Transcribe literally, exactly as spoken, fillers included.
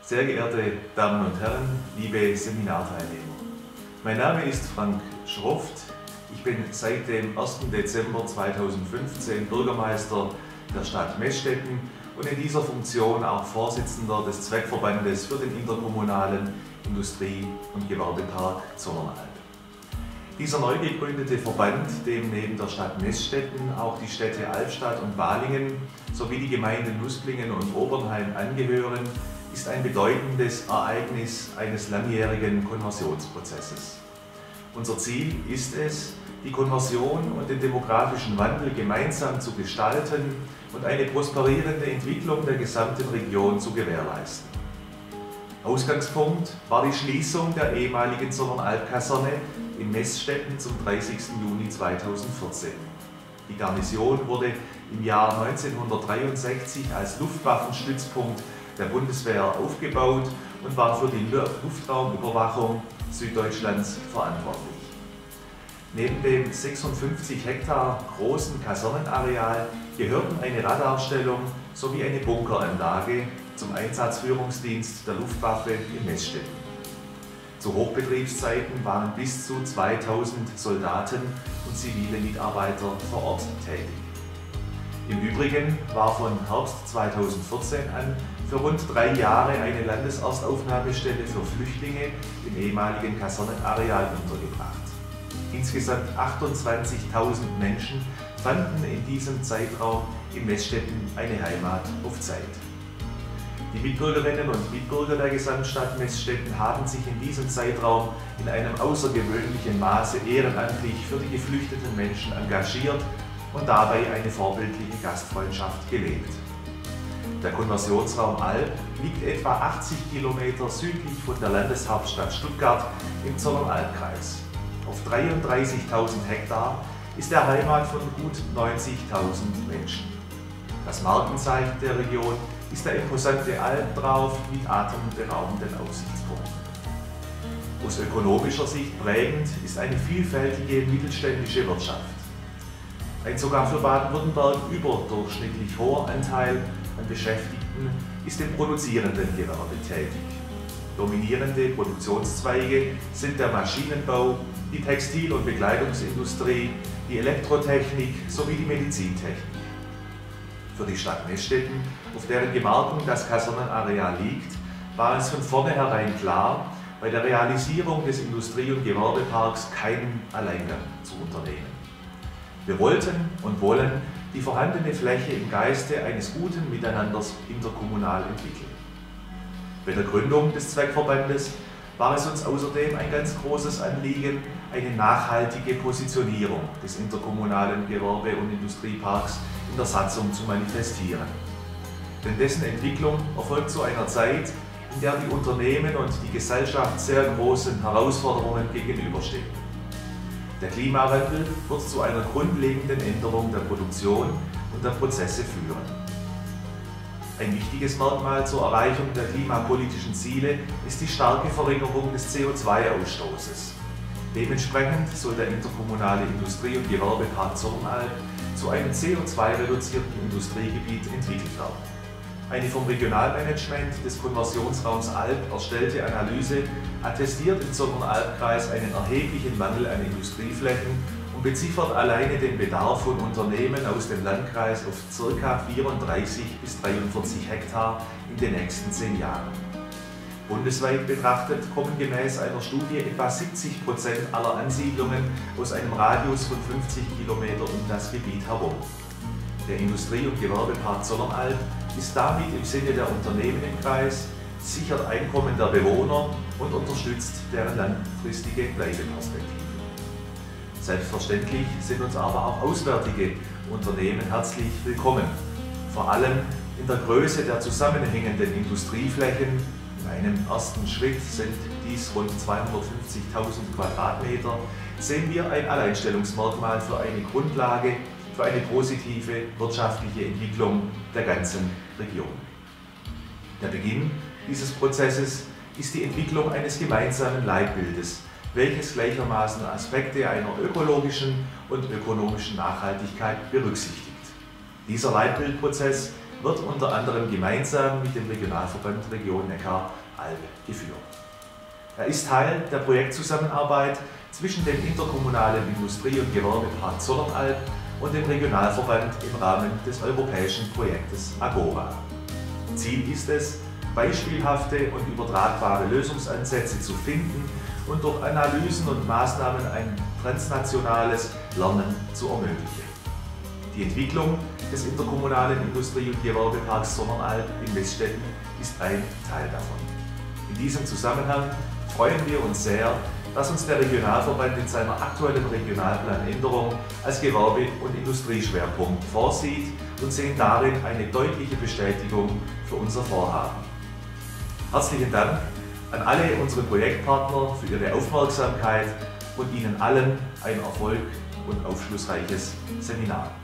Sehr geehrte Damen und Herren, liebe Seminarteilnehmer. Mein Name ist Frank Schroft. Ich bin seit dem ersten Dezember zweitausendfünfzehn Bürgermeister der Stadt Meßstetten und in dieser Funktion auch Vorsitzender des Zweckverbandes für den interkommunalen Industrie- und Gewerbepark Zollernalb. Dieser neu gegründete Verband, dem neben der Stadt Meßstetten auch die Städte Albstadt und Balingen sowie die Gemeinden Nusplingen und Obernheim angehören, ist ein bedeutendes Ereignis eines langjährigen Konversionsprozesses. Unser Ziel ist es, die Konversion und den demografischen Wandel gemeinsam zu gestalten und eine prosperierende Entwicklung der gesamten Region zu gewährleisten. Ausgangspunkt war die Schließung der ehemaligen Zollernalb-Kaserne in Meßstetten zum dreißigsten Juni zweitausendvierzehn. Die Garnison wurde im Jahr neunzehnhundertdreiundsechzig als Luftwaffenstützpunkt der Bundeswehr aufgebaut und war für die Luftraumüberwachung Süddeutschlands verantwortlich. Neben dem sechsundfünfzig Hektar großen Kasernenareal gehörten eine Radarstellung sowie eine Bunkeranlage zum Einsatzführungsdienst der Luftwaffe in Meßstetten. Zu Hochbetriebszeiten waren bis zu zweitausend Soldaten und zivile Mitarbeiter vor Ort tätig. Im Übrigen war von Herbst zweitausendvierzehn an für rund drei Jahre eine Landeserstaufnahmestelle für Flüchtlinge im ehemaligen Kasernenareal untergebracht. Insgesamt achtundzwanzigtausend Menschen fanden in diesem Zeitraum in Meßstetten eine Heimat auf Zeit. Die Mitbürgerinnen und Mitbürger der Gesamtstadt Meßstetten haben sich in diesem Zeitraum in einem außergewöhnlichen Maße ehrenamtlich für die geflüchteten Menschen engagiert und dabei eine vorbildliche Gastfreundschaft gelebt. Der Konversionsraum Alb liegt etwa achtzig Kilometer südlich von der Landeshauptstadt Stuttgart im Zollernalbkreis. Auf dreiunddreißigtausend Hektar ist er Heimat von gut neunzigtausend Menschen. Das Markenzeichen der Region ist der imposante Alpentrauf mit atemberaubenden Aussichtspunkten. Aus ökonomischer Sicht prägend ist eine vielfältige mittelständische Wirtschaft. Ein sogar für Baden-Württemberg überdurchschnittlich hoher Anteil an Beschäftigten ist im produzierenden Gewerbe tätig. Dominierende Produktionszweige sind der Maschinenbau, die Textil- und Bekleidungsindustrie, die Elektrotechnik sowie die Medizintechnik. Für die Stadt Meßstetten, auf deren Gemarkung das Kasernenareal liegt, war es von vornherein klar, bei der Realisierung des Industrie- und Gewerbeparks keinen Alleingang zu unternehmen. Wir wollten und wollen die vorhandene Fläche im Geiste eines guten Miteinanders interkommunal entwickeln. Bei der Gründung des Zweckverbandes war es uns außerdem ein ganz großes Anliegen, eine nachhaltige Positionierung des interkommunalen Gewerbe- und Industrieparks in der Satzung zu manifestieren. Denn dessen Entwicklung erfolgt zu einer Zeit, in der die Unternehmen und die Gesellschaft sehr großen Herausforderungen gegenüberstehen. Der Klimawandel wird zu einer grundlegenden Änderung der Produktion und der Prozesse führen. Ein wichtiges Merkmal zur Erreichung der klimapolitischen Ziele ist die starke Verringerung des C O zwei Ausstoßes. Dementsprechend soll der interkommunale Industrie- und Gewerbepark Zollernalb zu einem C O zwei reduzierten Industriegebiet entwickelt werden. Eine vom Regionalmanagement des Konversionsraums Alb erstellte Analyse attestiert im Zollernalbkreis einen erheblichen Mangel an Industrieflächen und beziffert alleine den Bedarf von Unternehmen aus dem Landkreis auf ca. vierunddreißig bis dreiundvierzig Hektar in den nächsten zehn Jahren. Bundesweit betrachtet kommen gemäß einer Studie etwa siebzig Prozent aller Ansiedlungen aus einem Radius von fünfzig Kilometern um das Gebiet herum. Der Industrie- und Gewerbepark Zollernalb ist damit im Sinne der Unternehmen im Kreis, sichert Einkommen der Bewohner und unterstützt deren langfristige Bleibeperspektive. Selbstverständlich sind uns aber auch auswärtige Unternehmen herzlich willkommen, vor allem in der Größe der zusammenhängenden Industrieflächen. In einem ersten Schritt sind dies rund zweihundertfünfzigtausend Quadratmeter, sehen wir ein Alleinstellungsmerkmal für eine Grundlage für eine positive wirtschaftliche Entwicklung der ganzen Region. Der Beginn dieses Prozesses ist die Entwicklung eines gemeinsamen Leitbildes, welches gleichermaßen Aspekte einer ökologischen und ökonomischen Nachhaltigkeit berücksichtigt. Dieser Leitbildprozess wird unter anderem gemeinsam mit dem Regionalverband Region Neckar-Alb geführt. Er ist Teil der Projektzusammenarbeit zwischen dem interkommunalen Industrie- und Gewerbepark Zollernalb und dem Regionalverband im Rahmen des europäischen Projektes Agora. Ziel ist es, beispielhafte und übertragbare Lösungsansätze zu finden und durch Analysen und Maßnahmen ein transnationales Lernen zu ermöglichen. Die Entwicklung des interkommunalen Industrie- und Gewerbeparks Zollernalb in Meßstetten ist ein Teil davon. In diesem Zusammenhang freuen wir uns sehr, dass uns der Regionalverband in seiner aktuellen Regionalplanänderung als Gewerbe- und Industrieschwerpunkt vorsieht und sehen darin eine deutliche Bestätigung für unser Vorhaben. Herzlichen Dank an alle unsere Projektpartner für ihre Aufmerksamkeit und Ihnen allen ein Erfolg und aufschlussreiches Seminar.